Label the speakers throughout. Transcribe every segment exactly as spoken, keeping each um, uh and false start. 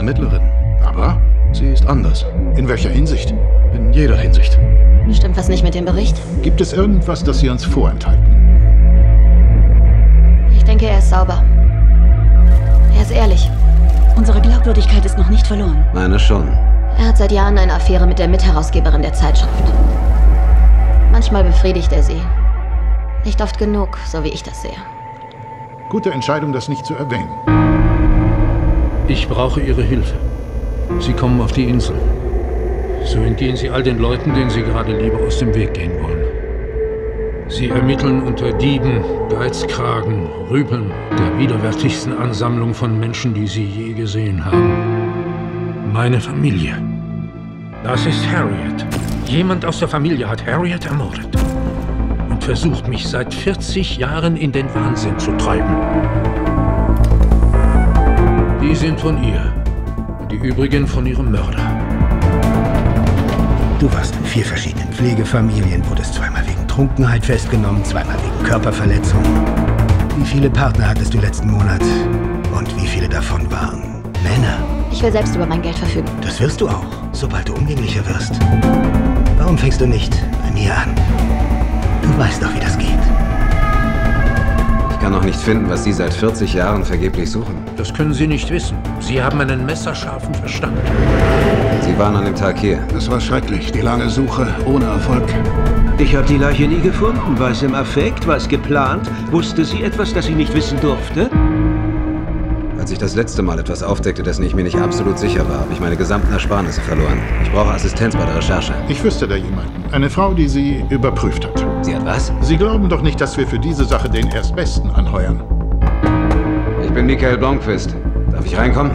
Speaker 1: Ermittlerin.
Speaker 2: Aber?
Speaker 1: Sie ist anders.
Speaker 2: In welcher Hinsicht?
Speaker 1: In jeder Hinsicht.
Speaker 3: Stimmt was nicht mit dem Bericht?
Speaker 2: Gibt es irgendwas, das Sie uns vorenthalten?
Speaker 3: Ich denke, er ist sauber. Er ist ehrlich.
Speaker 4: Unsere Glaubwürdigkeit ist noch nicht verloren.
Speaker 1: Meine schon.
Speaker 3: Er hat seit Jahren eine Affäre mit der Mitherausgeberin der Zeitschrift. Manchmal befriedigt er sie. Nicht oft genug, so wie ich das sehe.
Speaker 2: Gute Entscheidung, das nicht zu erwähnen.
Speaker 5: Ich brauche Ihre Hilfe. Sie kommen auf die Insel. So entgehen Sie all den Leuten, denen Sie gerade lieber aus dem Weg gehen wollen. Sie ermitteln unter Dieben, Geizkragen, Rüpeln, der widerwärtigsten Ansammlung von Menschen, die Sie je gesehen haben. Meine Familie. Das ist Harriet. Jemand aus der Familie hat Harriet ermordet und versucht, mich seit vierzig Jahren in den Wahnsinn zu treiben. Die sind von ihr, die übrigen von ihrem Mörder.
Speaker 6: Du warst in vier verschiedenen Pflegefamilien, wurdest zweimal wegen Trunkenheit festgenommen, zweimal wegen Körperverletzung. Wie viele Partner hattest du letzten Monat? Und wie viele davon waren Männer?
Speaker 3: Ich will selbst über mein Geld verfügen.
Speaker 6: Das wirst du auch, sobald du umgänglicher wirst. Warum fängst du nicht bei mir an? Du weißt doch, wie das geht.
Speaker 1: Ich kann noch nicht finden, was Sie seit vierzig Jahren vergeblich suchen.
Speaker 5: Das können Sie nicht wissen. Sie haben einen messerscharfen Verstand.
Speaker 1: Sie waren an dem Tag hier.
Speaker 2: Es war schrecklich, die lange Suche ohne Erfolg.
Speaker 7: Ich habe die Leiche nie gefunden. War es im Affekt? War es geplant? Wusste sie etwas, das sie nicht wissen durfte?
Speaker 1: Als ich das letzte Mal etwas aufdeckte, dessen ich mir nicht absolut sicher war, habe ich meine gesamten Ersparnisse verloren. Ich brauche Assistenz bei der Recherche.
Speaker 2: Ich wüsste da jemanden. Eine Frau, die Sie überprüft hat.
Speaker 1: Sie hat was?
Speaker 2: Sie glauben doch nicht, dass wir für diese Sache den Erstbesten anheuern.
Speaker 1: Ich bin Michael Blomqvist. Darf ich reinkommen?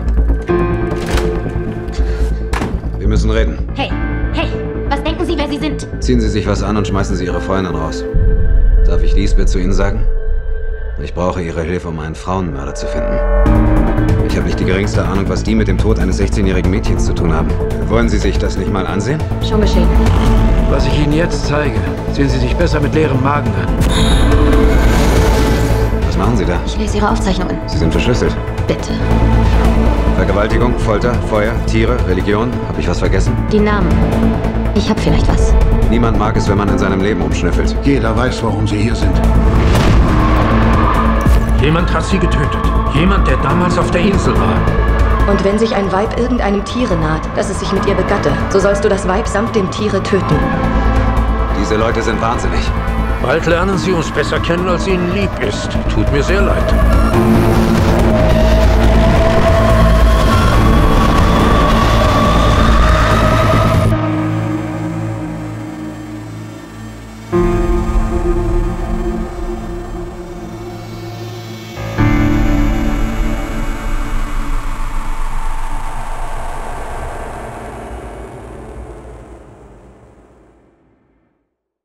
Speaker 1: Wir müssen reden.
Speaker 3: Hey, hey, was denken Sie, wer Sie sind?
Speaker 1: Ziehen Sie sich was an und schmeißen Sie Ihre Freundin raus. Darf ich Lisbeth zu Ihnen sagen? Ich brauche Ihre Hilfe, um einen Frauenmörder zu finden. Ich habe nicht die geringste Ahnung, was die mit dem Tod eines sechzehnjährigen Mädchens zu tun haben. Wollen Sie sich das nicht mal ansehen?
Speaker 3: Schon geschehen.
Speaker 8: Was ich Ihnen jetzt zeige, sehen Sie sich besser mit leerem Magen an.
Speaker 1: Was machen Sie da?
Speaker 3: Ich lese Ihre Aufzeichnungen.
Speaker 1: Sie sind verschlüsselt.
Speaker 3: Bitte.
Speaker 1: Vergewaltigung, Folter, Feuer, Tiere, Religion. Habe ich was vergessen?
Speaker 3: Die Namen. Ich hab vielleicht was.
Speaker 1: Niemand mag es, wenn man in seinem Leben umschnüffelt.
Speaker 2: Jeder weiß, warum Sie hier sind.
Speaker 5: Jemand hat sie getötet. Jemand, der damals auf der Insel war.
Speaker 9: Und wenn sich ein Weib irgendeinem Tiere naht, dass es sich mit ihr begatte, so sollst du das Weib samt dem Tiere töten.
Speaker 1: Diese Leute sind wahnsinnig.
Speaker 5: Bald lernen sie uns besser kennen, als ihnen lieb ist. Tut mir sehr leid.